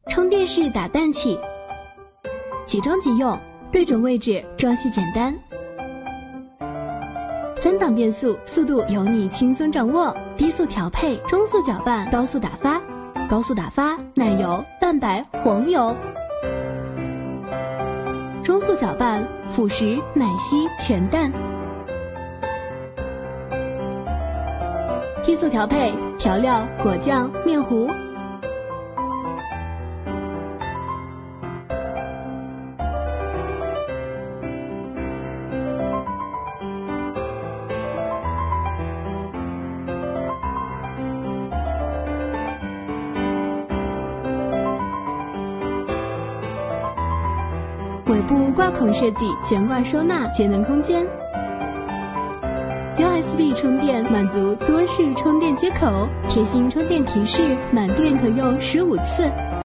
充电式打蛋器，即装即用，对准位置，装系简单。3档变速，速度由你轻松掌握。低速调配，中速搅拌，高速打发。高速打发，奶油、蛋白、黄油。中速搅拌，辅食、奶昔、全蛋。低速调配，调料、果酱、面糊。尾部挂孔设计，悬挂收纳，节能空间。USB 充电满足多式充电接口，贴心充电提示，满电可用15次。